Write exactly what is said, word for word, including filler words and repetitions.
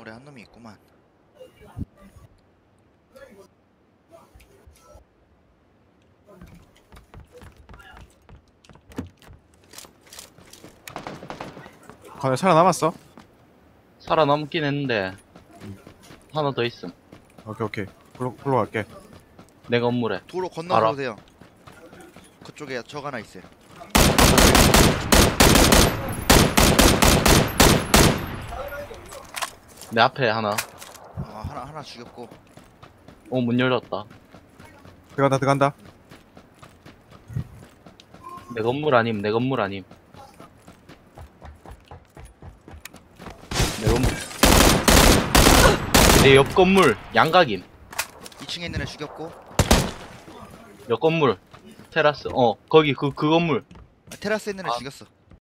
건물에 한 놈이 있구만. 과연 살아남았어? 살아남긴 했는데 하나 더 있음. 오케이 오케이 글로, 글로 갈게. 내 건물에. 도로 건너서 알아. 오세요. 그쪽에 적 하나 있어요. 내 앞에 하나. 어, 하나 하나 죽였고. 어, 문 열렸다. 들어간다 들어간다. 내 건물 아님, 내 건물 아님. 내 건물. 내 옆 건물, 양각임. 이 층에 있는 애 죽였고. 옆 건물, 테라스. 어, 거기 그, 그 건물. 아, 테라스에 있는 애 아. 죽였어.